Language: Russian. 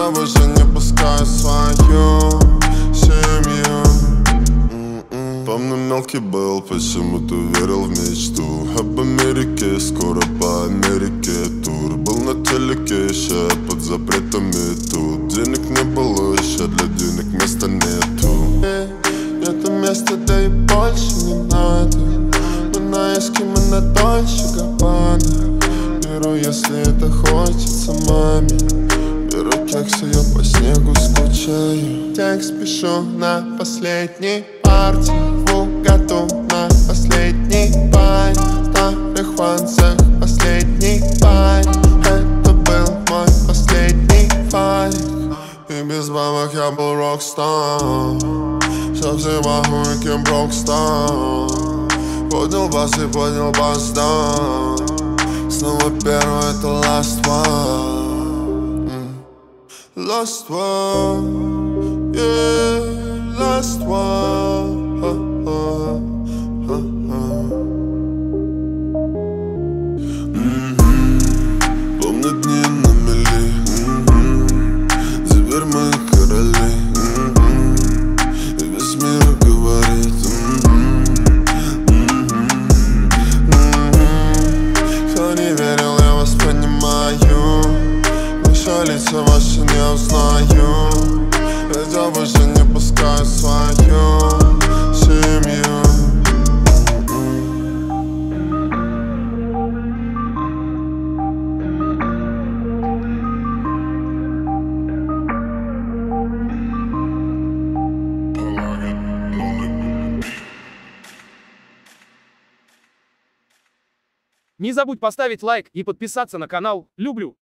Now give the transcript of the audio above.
Я больше не пускаю свою семью. Помню, мелкий был, почему-то верил в мечту об Америке, скоро по Америке тур. Был на телеке, еще под запретами тут. Денег не было, еще для денег места нету. Нету места, да и больше не надо. Мы на Эскимо, Дольче Габбана. Беру, если это хочется маме. Беру кексы, я по снегу скучаю. Текст пишу на последней партии. В году на последний парень. В старых ванзах последний парень. Это был мой последний файлик. И без бабок я был рокстар. Совсем охуй, кем Брокстар. Поднял бас и поднял бас, да. Снова первый, это last one. Last one, yeah, last one. Помню дни на мели. Зверь моих королей. И весь мир говорит. Кто не верил, я вас понимаю. Еще лица ваши не узнаю. Ведь я больше не пускаю свою семью. Не забудь поставить лайк и подписаться на канал. Люблю!